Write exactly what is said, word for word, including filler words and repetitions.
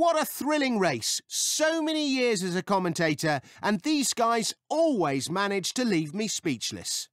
What a thrilling race. So many years as a commentator, and these guys always manage to leave me speechless.